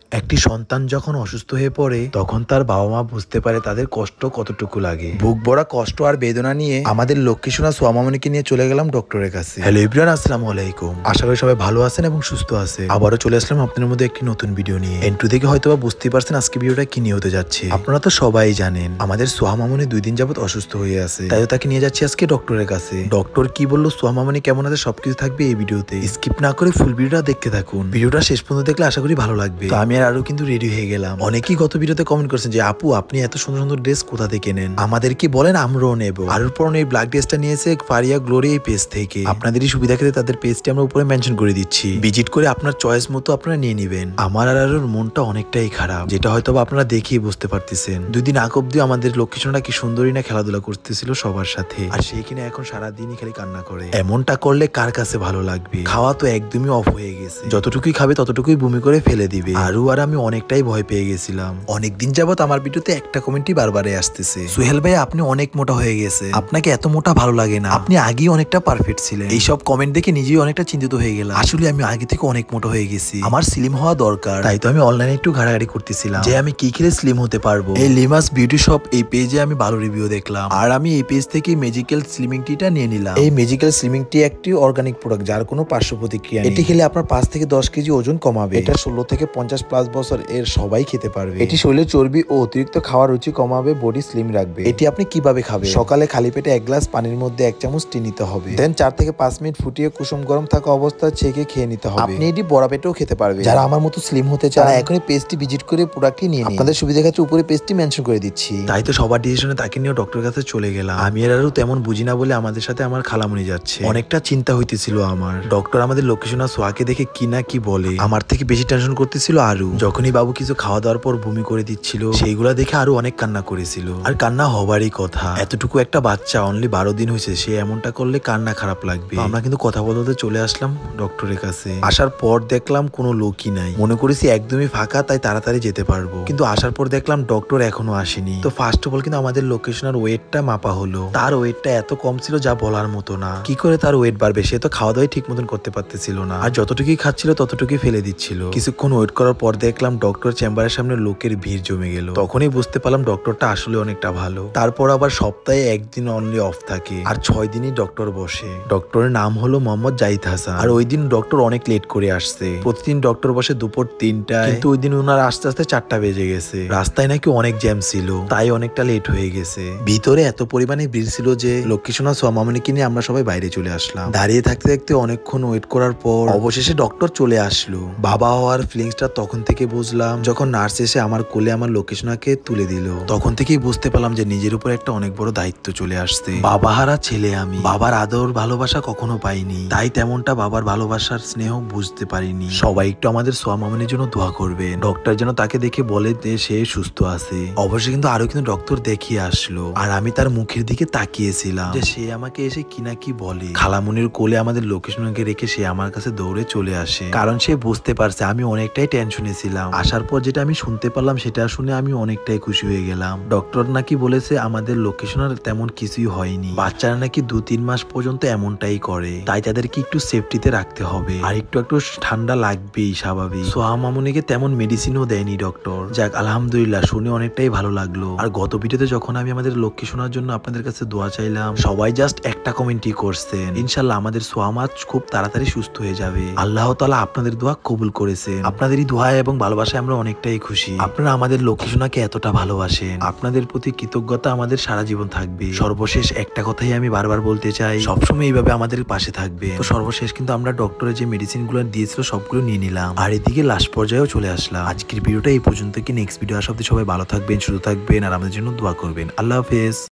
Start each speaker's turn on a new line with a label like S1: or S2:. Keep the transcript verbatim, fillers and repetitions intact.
S1: একটি সন্তান যখন অসুস্থ হয়ে পড়ে তখন তার বাবা মা বুঝতে পারে তাদের কষ্ট কতটুকু লাগে। বুক ভরা কষ্ট আর বেদনা নিয়ে আমাদের লক্ষ্মী সোনা সোয়া মামনিকে নিয়ে চলে গেলাম ডক্টরের কাছে। হ্যালো এভরিওয়ান, আসসালামু আলাইকুম। আশা করি সবাই ভালো আছেন এবং সুস্থ আছে। আবারও চলে আসলাম আপনাদের মধ্যে একটি নতুন ভিডিও নিয়ে। এন্ট্রি দেখে হয়তো বা বুঝতেই পারছেন আজকে ভিডিওটা কি নিয়ে হতে যাচ্ছে। আপনারা তো সবাই জানেন আমাদের সোয়া মামনি দুই দিন যাবত অসুস্থ হয়ে আছে, তাই তাকে নিয়ে যাচ্ছি আজকে ডক্টরের কাছে। ডক্টর কি বললো, সোয়া মামনি কেমন আছে, সবকিছু থাকবে এই ভিডিওতে। স্কিপ না করে ফুল ভিডিওটা দেখতে থাকুন। ভিডিওটা শেষ পর্যন্ত দেখলে আশা করি ভালো লাগবে। তো আমি আর আরো কিন্তু রেডি হয়ে গেলাম। অনেকেই গত ভিডিওতে কমেন্ট করছেন যে আপু আপনি এত সুন্দর সুন্দর ড্রেস কোথা থেকে নেন, আমাদেরকে বলেন আমরাও নেব। আর উপর এই ব্ল্যাক ড্রেসটা নিয়েছে ফারিয়া গ্লোরি এই পেজ থেকে। আপনাদেরই সুবিধা ক্ষেত্রে তাদের পেজটি আমরা উপরে মেনশন করে দিচ্ছি, ভিজিট করে আপনার চয়েস মতো আপনারা নিয়ে নেবেন। আমার আর আরোর মনটা অনেকটাই খারাপ, যেটা হয়তো আপনারা দেখিয়ে বুঝতে পারতেছেন। দুই দিন আগ অব্দি আমাদের লক্ষ্মীসোনাটা কি সুন্দরী না খেলাধুলা করতেছিল সবার সাথে, আর সেই কিনা এখন সারাদিনই খালি কান্না করে। এমনটা করলে কার কাছে ভালো লাগবে? খাওয়া তো একদমই অফ হয়ে গেছে, যতটুকুই খাবে ততটুকুই বমি করে ফেলে দিবে। আরও আর আমি অনেকটাই ভয় পেয়ে গেছিলাম। অনেকদিন যাবত আমার ভিডিওতে একটা কমেন্টই বারবারে আসতেছে, সোহেল ভাই আপনি অনেক মোটা হয়ে গেছে, আপনাকে এত মোটা ভালো লাগে না, আপনি আগেই অনেকটা পারফেক্ট ছিলেন। এইসব কমেন্ট দেখে নিজেই অনেকটা চিন্তিত হয়ে গেলাম। আসলে আমি আগে থেকে অনেক মোটা হয়ে গেছি, আমার স্লিম হওয়া দরকার। তাই তো আমি অনলাইনে একটু ঘাড়াঘাড়ি করতেছিলাম যে আমি কি খেলে স্লিম হতে পারবো। এই লিমাস বিউটি শপ এই পেজে আমি ভালো রিভিউ দেখলাম, আর আমি এই পেজ থেকে ম্যাজিক্যাল স্লিমিং টিটা নিয়ে নিলাম। এই ম্যাজিক্যাল স্লিমিং টি একটি অর্গানিক প্রোডাক্ট, যার কোনো পার্শ্ব প্রতিক্রিয়া নেই। এটি খেলে আপনার পাঁচ থেকে দশ কেজি ওজন কমাবে। এটা ষোলো থেকে পঞ্চাশ প্লাস বছর এর সবাই খেতে পারবে। এটি শরীরের চর্বি ও অতিরিক্ত খাওয়ার রুচি কমাবে, বডি স্লিম রাখবে। এটি আপনি কিভাবে খাবেন? সকালে খালি পেটে এক গ্লাস পানির মধ্যে এক চামচ টি নিতে হবে, দেন চার থেকে পাঁচ মিনিট ফুটিয়ে কুসুম গরম থাকা অবস্থায় ছেঁকে খেয়ে নিতে হবে। আপনি এটি বড়া পেটেও খেতে পারবেন। যারা আমার মতো স্লিম হতে চান এখনই পেজটি ভিজিট করে প্রোডাক্টটি নিয়ে নিন। আপনাদের সুবিধা ক্ষেত্রে উপরে পেজটি মেনশন করে দিচ্ছি। তাই তো সবার ডিসিশনে তাকে নিয়ে ডক্টরের কাছে চলে গেলাম। আমি এর আরো তেমন বুঝি না বলে আমাদের সাথে আমার খালামুনি যাচ্ছে। অনেকটা চিন্তা হইতেছিল আমার। ডক্টর আমাদের লক্ষ্মীসোনা সোয়াকে দেখে কি না কি বলে, আমার থেকে বেশি টেনশন করতেছিল আরু। যখনই বাবু কিছু খাওয়া দাওয়ার পর বমি করে দিচ্ছিল সেইগুলা দেখে আরো অনেক কান্না করেছিল। আর কান্না হবারই কথা, এতটুকু একটা বাচ্চা, অনলি বারো দিন হয়েছে, সে এমনটা করলে কান্না খারাপ লাগবে। আমরা কিন্তু কথা বলতে চলে আসলাম ডক্টরের কাছে। আসার পর দেখলাম কোনো লোকই নাই, মনে করেছি একদমই ফাঁকা, তাই তাড়াতাড়ি যেতে পারবো। কিন্তু আসার পর দেখলাম ডক্টর এখনো আসেনি। তো ফার্স্ট অফ অল কিন্তু আমাদের লোকেশনের ওয়েটটা মাপা হলো। তার ওয়েটটা এত কম ছিল যা বলার মতো না। কি করে তার ওয়েট বাড়বে? সে তো খাওয়া দাওয়াই ঠিক মতন করতে পারতেছিল না, আর যতটুকুই খাচ্ছিল ততটুকুই ফেলে দিচ্ছিল। কিছুক্ষণ ওয়েট করার পর দেখলাম ডক্টর চেম্বারের সামনে লোকের ভিড় জমে গেল। তখনই বুঝতে পারলাম ডক্টরটা আসলে অনেকটা ভালো। তারপর আবার সপ্তাহে একদিন অনলি অফ থাকে, আর ছয় দিনই ডক্টর বসে। ডক্টরের নাম হলো মোহাম্মদ জাহিদ হাসান। আর ওই দিন ডক্টর অনেক লেট করে আসছে। প্রতিদিন ডক্টর বসে দুপুর তিনটায়, কিন্তু ওই দিন ওনার আস্তে আস্তে চারটা বেজে গেছে। রাস্তায় নাকি অনেক জ্যাম ছিল, তাই অনেকটা লেট হয়ে গেছে। ভিতরে এত পরিমাণে ভিড় ছিল যে লক্ষ্মীসোনা সোয়া মামনিকে নিয়ে আমরা সবাই বাইরে চলে আসলাম। দাঁড়িয়ে থাকতে থাকতে অনেকক্ষণ ওয়েট করার পর অবশেষে ডক্টর চলে আসলো। বাবা হওয়ার ফিলিংসটা তখন থেকে বুঝলাম যখন নার্স এসে আমার কোলে আমার লক্ষ্মীসোনাকে তুলে দিল। তখন থেকেই বুঝতে পারলাম যে নিজের উপর একটা অনেক বড় দায়িত্ব চলে আসছে। বাবা হারা ছেলে আমি, বাবার আদর ভালোবাসা কখনো পাইনি, তাই তেমনটা বাবার ভালোবাসার স্নেহ বুঝতে পারিনি। সবাই একটু আমাদের সোয়া মামনির জন্য দোয়া করবেন। ডক্টর যেন তাকে দেখে বলে যে সে সুস্থ আছে। অবশ্যই কিন্তু আরো কিন্তু ডক্টর দেখিয়ে আসলো, আর আমি তার মুখের দিকে তাকিয়েছিলাম যে সে আমাকে এসে কি না কি বলে। খালামুনির কোলে আমাদের লক্ষ্মীসোনাকে রেখে সে আমার কাছে দৌড়ে চলে আসে, কারণ সে বুঝতে পারছে আমি অনেকটাই টেনশনে ছিলাম। আসার পর যেটা আমি শুনতে পারলাম সেটা শুনে আমি অনেকটাই খুশি হয়ে গেলাম। ডক্টর নাকি বলেছে আমাদের লক্ষ্মীসোনার তেমন কিছুই হয়নি, বাচ্চারা নাকি দু তিন মাস পর্যন্ত এমনটাই করে, তাই তাদেরকে একটু সেফটিতে রাখতে হবে, আর একটু একটু ঠান্ডা লাগবেই স্বাভাবিক। সোয়া মামনিকে তেমন মেডিসিনও দেয়নি ডক্টর। যাক আলহামদুলিল্লাহ, শুনে অনেকটাই ভালো লাগলো। আর গত ভিডিওতে যখন আমি আমাদের লক্ষ্মীসোনার জন্য আপনাদের কাছে দোয়া চাইলাম, সবাই জাস্ট একটা কমেন্টই করছেন, ইনশাল্লাহ আমাদের সোয়া মা খুব তাড়াতাড়ি সুস্থ হয়ে যাবে। আল্লাহ তাআলা আপনাদের দোয়া কবুল করেছেন। আপনাদেরই দোয়া এবং ভালোবাসায় আমরা অনেকটাই খুশি। আপনারা আমাদের লক্ষ্মীসোনাকে এতটা ভালোবাসেন, আপনাদের প্রতি কৃতজ্ঞতা আমাদের সারা জীবন থাকবে। সর্বশেষ একটা কথাই আমি বারবার বলতে চাই, সবসময় এইভাবে আমাদের পাশে থাকবে। তো সর্বশেষ কিন্তু আমরা ডক্টরের যে মেডিসিন গুলো দিয়েছিল সবগুলো নিয়ে নিলাম, আর এদিকে লাস্ট পর্যায়েও চলে আসলাম। আজকের ভিডিওটা এই পর্যন্ত, কি নেক্সট ভিডিও আসা অবধি সবাই ভালো থাকবেন, সুস্থ থাকবেন, আর আমাদের জন্য দোয়া করবেন। আল্লাহ হাফেজ।